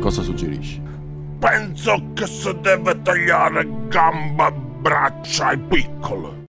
Cosa suggerisci? Penso che si deve tagliare gamba, braccia e piccole.